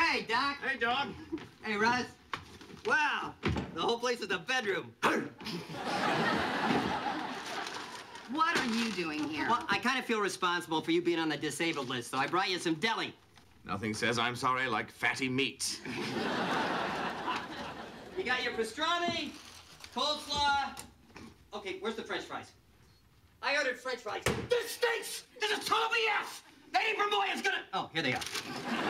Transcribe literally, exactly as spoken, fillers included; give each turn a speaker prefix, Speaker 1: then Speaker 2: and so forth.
Speaker 1: Hey, Doc.
Speaker 2: Hey, dog.
Speaker 1: Hey, Russ. Wow, the whole place is a bedroom.
Speaker 3: What are you doing here?
Speaker 1: Well, I kind of feel responsible for you being on the disabled list, so I brought you some deli.
Speaker 2: Nothing says I'm sorry like fatty meats.
Speaker 1: You got your pastrami, coleslaw. Okay, where's the French fries? I ordered French fries. This stinks! This is total B S! Eddie Vermoy is gonna... Oh, here they are.